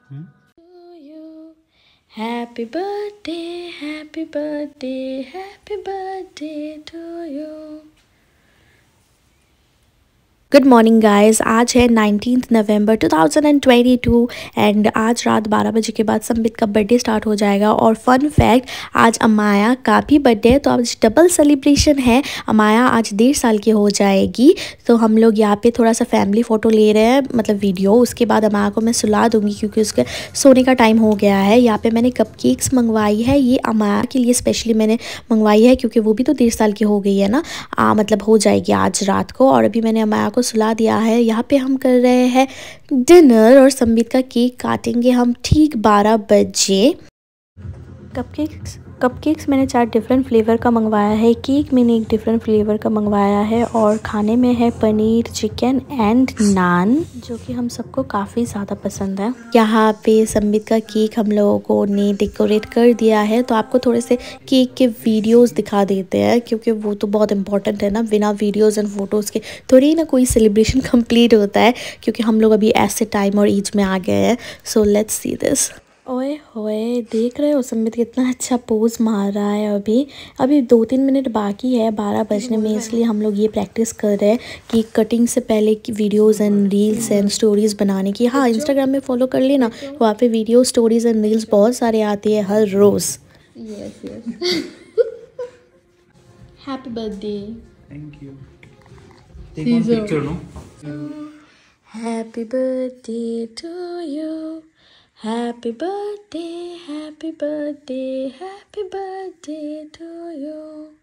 Happy birthday, happy birthday, happy birthday to you. Good morning guys, आज है 19 नवंबर 2022 and आज रात 12 बजे के बाद संबित का बर्थडे स्टार्ट हो जाएगा। और फन फैक्ट, आज अमाया का भी बर्थडे है, तो आज डबल सेलिब्रेशन है। अमाया आज 1.5 साल की हो जाएगी। तो हम लोग यहाँ पे थोड़ा सा फैमिली फ़ोटो ले रहे हैं, मतलब वीडियो। उसके बाद अमाया को मैं सुला दूँगी क्योंकि उसके सोने का टाइम हो गया है। यहाँ पे मैंने कपकेक्स मंगवाई है, ये अमाया के लिए स्पेशली मैंने मंगवाई है क्योंकि वो भी तो 1.5 साल की हो गई है ना, मतलब हो जाएगी आज रात को। और अभी मैंने अमाया को सुला दिया है। यहाँ पे हम कर रहे हैं डिनर और संबित का केक काटेंगे हम ठीक 12 बजे। कपकेक्स मैंने 4 डिफरेंट फ्लेवर का मंगवाया है, केक मैंने एक डिफरेंट फ्लेवर का मंगवाया है और खाने में है पनीर, चिकन एंड नान, जो कि हम सबको काफ़ी ज़्यादा पसंद है। यहाँ पे संबित का केक हम लोगों ने डेकोरेट कर दिया है, तो आपको थोड़े से केक के वीडियोस दिखा देते हैं क्योंकि वो तो बहुत इंपॉर्टेंट है ना। बिना वीडियोस एंड फोटोज़ के थोड़ी ही ना कोई सेलिब्रेशन कंप्लीट होता है, क्योंकि हम लोग अभी ऐसे टाइम और एज में आ गए हैं। So let's see this. ओए होए, देख रहे हो संबित कितना अच्छा पोज मार रहा है। अभी 2-3 मिनट बाकी है 12 बजने में, इसलिए हम लोग ये प्रैक्टिस कर रहे हैं कि कटिंग से पहले की videos and reels and stories बनाने की। हाँ, इंस्टाग्राम में फॉलो कर लेना, वहाँ पे वीडियो, स्टोरीज़ एंड रील्स बहुत सारे आती है हर रोज़। Yes happy birthday. Thank you. Take one picture no. Happy birthday to you, happy birthday, happy birthday, happy birthday to you.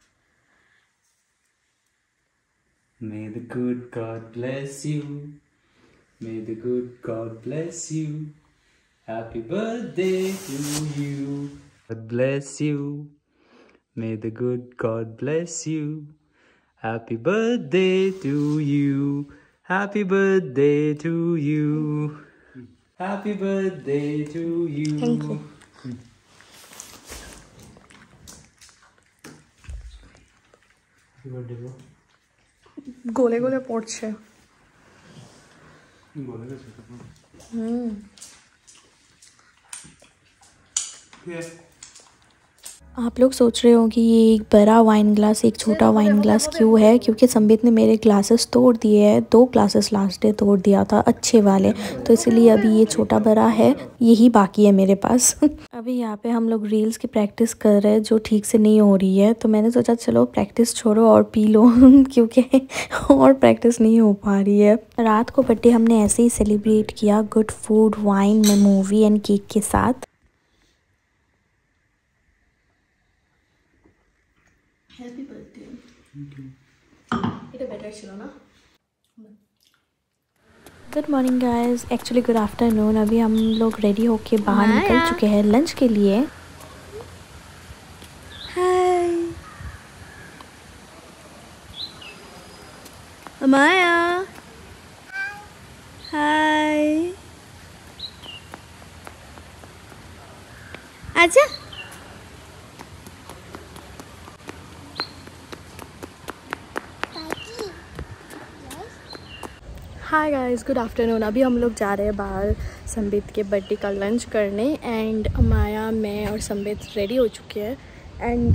May the good God bless you. May the good God bless you. Happy birthday to you. God bless you. May the good God bless you. Happy birthday to you. Happy birthday to you. Happy birthday to you. Thank you. Happy birthday bro. গোলে গোলে পড়ছে। গলে গেছে তো। आप लोग सोच रहे हो कि ये एक बड़ा वाइन ग्लास एक छोटा वाइन ग्लास क्यों है, क्योंकि संबित ने मेरे ग्लासेस तोड़ दिए हैं। 2 ग्लासेस लास्ट डे तोड़ दिया था अच्छे वाले, तो इसलिए अभी ये छोटा बड़ा है, यही बाकी है मेरे पास। अभी यहाँ पे हम लोग रील्स की प्रैक्टिस कर रहे हैं जो ठीक से नहीं हो रही है, तो मैंने सोचा चलो प्रैक्टिस छोड़ो और पी लो क्योंकि और प्रैक्टिस नहीं हो पा रही है। रात को बर्थडे हमने ऐसे ही सेलिब्रेट किया, good food, wine, movie and cake के साथ। Happy birthday. এটা বেটার ছিল না। Good morning guys, actually good afternoon. अभी हम लोग रेडी होके बाहर निकल चुके हैं लंच के लिए। हाय अमाया, हाय, आजा। Hi guys, good afternoon. अभी हम लोग जा रहे हैं बाहर संबित के बर्थडे का लंच करने एंड अमाया, मैं और संबित रेडी हो चुके हैं एंड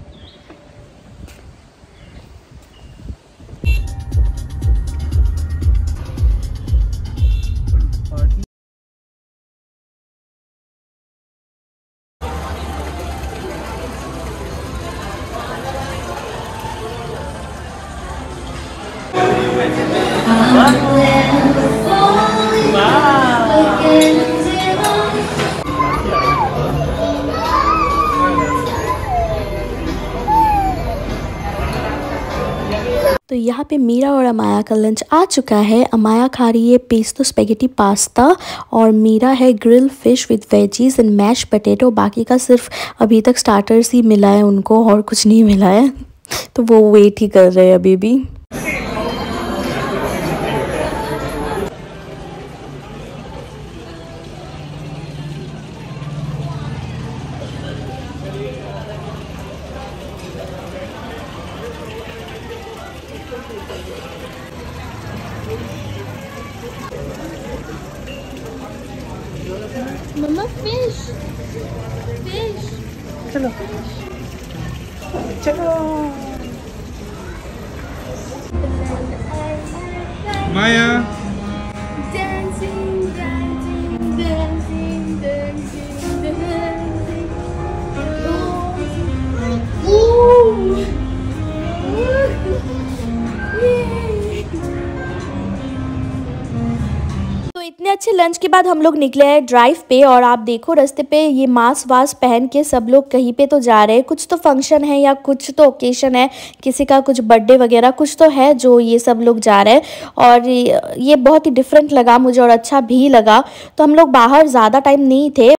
तो यहाँ पे मीरा और अमाया का लंच आ चुका है। अमाया खा रही है पेस्तो स्पेगेटी पास्ता और मीरा है grill fish with veggies and mash potato. बाकी का सिर्फ अभी तक स्टार्टर्स ही मिला है उनको और कुछ नहीं मिला है, तो वो वेट ही कर रहे हैं अभी भी। मम्मा फिश फिश। चलो चलो माया। Dancing, dancing, dancing, dancing, dancing. Ooh. Yay. तो इतने अच्छे लंच के बाद हम लोग निकले हैं ड्राइव पे, और आप देखो रास्ते पे ये मास्क वास्क पहन के सब लोग कहीं पे तो जा रहे हैं, कुछ तो फंक्शन है या कुछ तो ओकेशन है, किसी का कुछ बर्थडे वगैरह कुछ तो है जो ये सब लोग जा रहे हैं। और ये बहुत ही डिफरेंट लगा मुझे और अच्छा भी लगा। तो हम लोग बाहर ज़्यादा टाइम नहीं थे।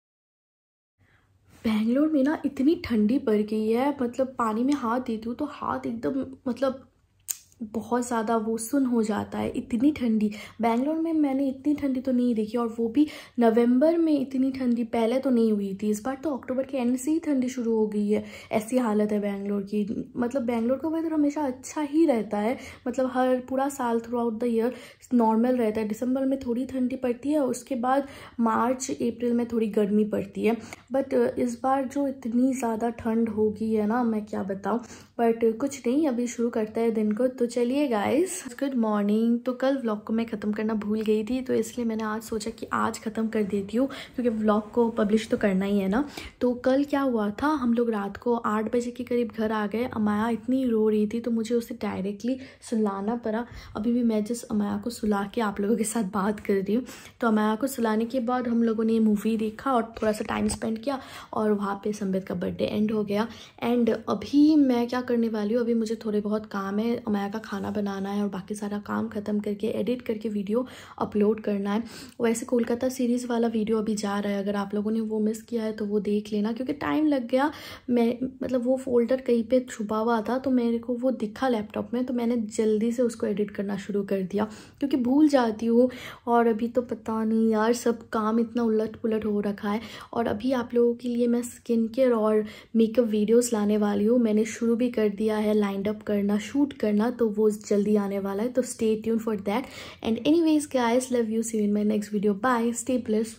बेंगलोर में ना इतनी ठंडी पड़ गई है, मतलब पानी में हाथ देती हूँ तो हाथ एकदम मतलब बहुत ज़्यादा वो सुन हो जाता है, इतनी ठंडी। बेंगलोर में मैंने इतनी ठंडी तो नहीं देखी, और वो भी नवंबर में इतनी ठंडी पहले तो नहीं हुई थी। इस बार तो अक्टूबर के एंड से ही ठंडी शुरू हो गई है, ऐसी हालत है बेंगलोर की। मतलब बेंगलोर का वेदर हमेशा अच्छा ही रहता है, मतलब हर पूरा साल throughout the year normal रहता है। दिसंबर में थोड़ी ठंडी पड़ती है, उसके बाद मार्च अप्रैल में थोड़ी गर्मी पड़ती है। बट इस बार जो इतनी ज़्यादा ठंड हो गई है ना, मैं क्या बताऊँ। बट कुछ नहीं, अभी शुरू करते हैं दिन को। तो चलिए गाइस, गुड मॉर्निंग। तो कल व्लॉग को मैं ख़त्म करना भूल गई थी, तो इसलिए मैंने आज सोचा कि आज ख़त्म कर देती हूँ, क्योंकि व्लॉग को पब्लिश तो करना ही है ना। तो कल क्या हुआ था, हम लोग रात को 8 बजे के करीब घर आ गए। अमाया इतनी रो रही थी तो मुझे उसे डायरेक्टली सुलाना पड़ा। अभी भी मैं जिस अमाया को सुला के आप लोगों के साथ बात कर रही हूँ। तो अमाया को सुलाने के बाद हम लोगों ने मूवी देखा और थोड़ा सा टाइम स्पेंड किया, और वहाँ पर संबित का बर्थडे एंड हो गया। एंड अभी मैं क्या करने वाली हूँ, अभी मुझे थोड़े बहुत काम है, अमाया का खाना बनाना है और बाकी सारा काम ख़त्म करके एडिट करके वीडियो अपलोड करना है। वैसे कोलकाता सीरीज़ वाला वीडियो अभी जा रहा है, अगर आप लोगों ने वो मिस किया है तो वो देख लेना, क्योंकि टाइम लग गया। मैं मतलब वो फोल्डर कहीं पे छुपा हुआ था तो मेरे को वो दिखा लैपटॉप में, तो मैंने जल्दी से उसको एडिट करना शुरू कर दिया, क्योंकि भूल जाती हूँ। और अभी तो पता नहीं यार, सब काम इतना उलट पुलट हो रखा है। और अभी आप लोगों के लिए मैं स्किन केयर और मेकअप वीडियोस लाने वाली हूँ। मैंने शुरू भी कर दिया है लाइंड अप करना, शूट करना, तो वो जल्दी आने वाला है, तो stay tune for that. And anyways guys, love you, see you in my next video, bye, stay blessed,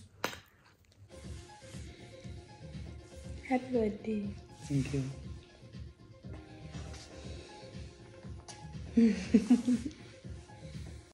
happy birthday. Thank you.